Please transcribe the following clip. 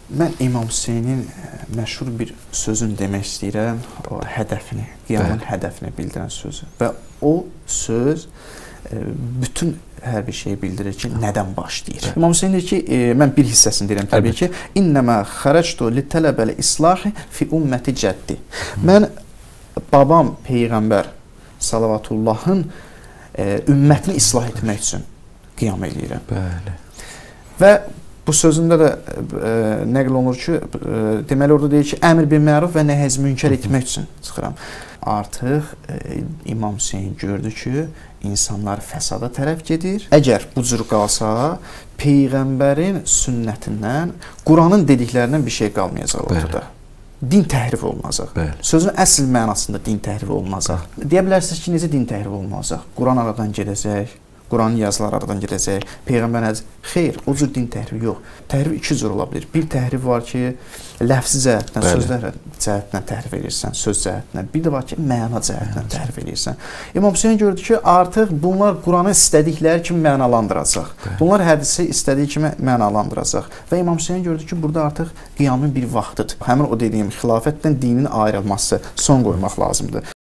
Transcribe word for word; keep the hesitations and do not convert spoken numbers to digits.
Mən İmam Hüseynin məşhur bir sözünü demək istəyirəm, o hədəfini, qiyamın Bəli. hədəfini bildirən sözü. Və o söz bütün hər bir şeyi bildirir ki, nədən başlayır. İmam Hüseyin deyir ki, e, mən bir hissəsini deyirəm təbii ki, İnnəmə xərəctu li tələbəli islahi fi ümməti cəddi. Mən babam Peyğəmbər salavatullahın e, ümmətini islah etmək üçün qiyam eləyirəm. Bəli. Və bu sözündə də e, nəql olunur ki, e, deməli orada deyir ki, əmr bil məruf və nəhy münkər etmək üçün çıxıram. Artıq e, İmam Hüseyin gördü ki, insanlar fəsada tərəf gedir. Əgər bu cür qalsa, Peyğəmbərin sünnətindən, Quranın dediklərindən bir şey qalmayacaq ortada. Din təhrif olunacaq. Bəli. Sözün əsl mənasında din təhrif olunacaq. Deyə bilərsiniz ki, necə din təhrif olunacaq? Quran aradan gedəcək, Quranın yazıları aradan gedəcək, Peyğəmbər nəzir. Xeyr, o cür din təhrifi yox. Təhrif iki cür ola bilir. Bir təhrif var ki, ləfsi cəhətdən, sözlər cəhətdən təhrif edirsən, söz cəhətdən. Bir də var ki, məna cəhətdən təhrif edirsən. İmam Hüseyin gördü ki, artıq bunlar Quranı istədikləri kimi mənalandıracaq. Bunlar hədisi istədiyi kimi mənalandıracaq. Və İmam Hüseyin gördü ki, burada artıq qiyamın bir vaxtıdır. Həmin o dediyim xilafətdən dinin ayrılması son qoymaq lazımdır.